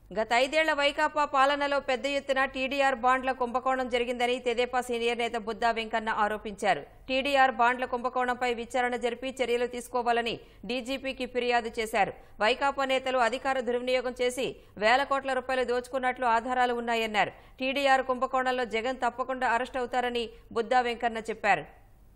గత 5 ఏళ్ల వైకాపా పాలనలో పెద్ద ఎత్తున టీడీఆర్ బాండ్ల కుంభకోణం జరిగిందని తెదేపా సీనియర్ నేత బుద్దా వెంకన్న ఆరోపించారు. టీడీఆర్ బాండ్ల కుంభకోణంపై విచారణ జరిపి చర్యలు తీసుకోవాలని డీజీపీకి ఫిర్యాదు చేశారు. వైకాపా నేతలు అధికార దుర్వినియోగం చేసి వేల కోట్ల రూపాయలు దోచుకున్నట్లు ఆధారాలు ఉన్నాయన్నారు. టీడీఆర్ కుంభకోణంలో జగన్ తప్పకుండా అరెస్ట్ అవుతారని బుద్దా వెంకన్న చెప్పారు.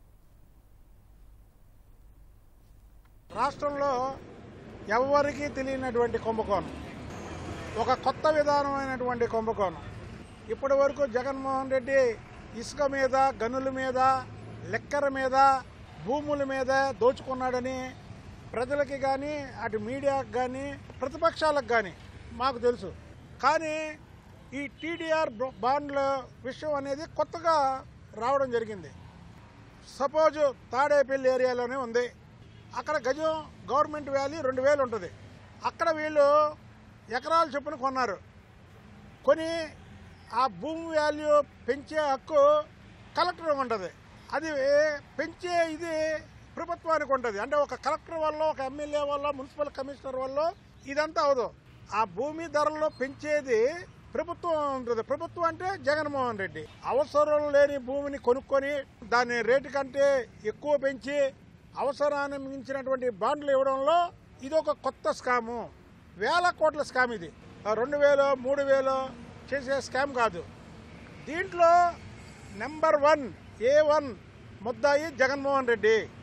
రాష్ట్రంలో ఎవరికీ తెలియనటువంటి కుంభకోణం, ఒక కొత్త విధానమైనటువంటి కుంభకోణం. ఇప్పటి వరకు జగన్మోహన్ రెడ్డి ఇసుక మీద, గనుల మీద, లెక్కర మీద, భూముల మీద దోచుకున్నాడని ప్రజలకి కానీ, అటు మీడియాకు కానీ, ప్రతిపక్షాలకు కానీ మాకు తెలుసు. కానీ ఈ టీడీఆర్ బాండ్ల విషయం అనేది కొత్తగా రావడం జరిగింది. సపోజ్ తాడేపల్లి ఏరియాలోనే ఉంది. అక్కడ గజం గవర్నమెంట్ వాల్యూ 2000 ఉంటుంది. అక్కడ వీళ్ళు ఎకరాల చొప్పున కొన్నారు. కొని ఆ భూమి వాల్యూ పెంచే హక్కు కలెక్టర్ ఉంటుంది. అది పెంచే ఇది ప్రభుత్వానికి ఉంటుంది. అంటే ఒక కలెక్టర్ వల్ల, ఒక ఎమ్మెల్యే వల్ల, మున్సిపల్ కమిషనర్ వల్ల ఇదంతా అవదు. ఆ భూమి ధరల్లో పెంచేది ప్రభుత్వం ఉంటుంది. ప్రభుత్వం అంటే జగన్మోహన్ రెడ్డి. అవసరం లేని భూమిని కొనుక్కొని దాని రేటు కంటే ఎక్కువ పెంచి అవసరాన్ని మించినటువంటి బాండ్లు ఇవ్వడంలో ఇది ఒక కొత్త స్కాము. వేల కోట్ల స్కామ్ ఇది. 2000, 3000 చేసే స్కామ్ కాదు. దీంట్లో నెంబర్ 1 A1 ముద్దాయి జగన్మోహన్ రెడ్డి.